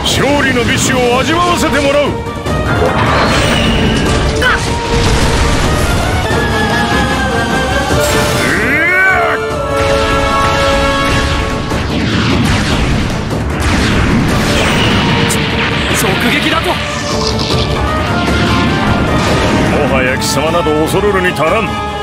勝利の美酒を味わわせてもらう。 直撃だと。 もはや貴様など恐るるに足らん。